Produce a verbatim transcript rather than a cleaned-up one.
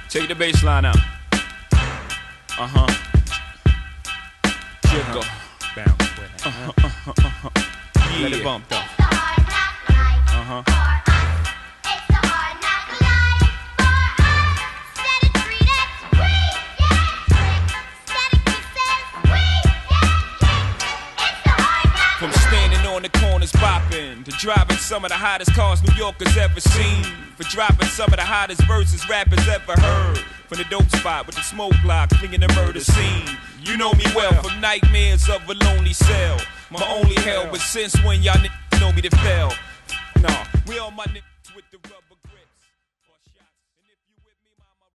Take the bass line out. Uh-huh. Jiggle. Bounce with it. Uh-huh, uh-huh, uh-huh. Yeah. Let it bump though. Uh-huh. From standing on the corners bopping to driving some of the hottest cars New Yorkers ever seen, for dropping some of the hottest verses rappers ever heard, from the dope spot with the smoke block clinging the murder scene. You know me well from nightmares of a lonely cell, my only hell. But since when y'all niggas know me to fail? Nah, we all my niggas with the rubber.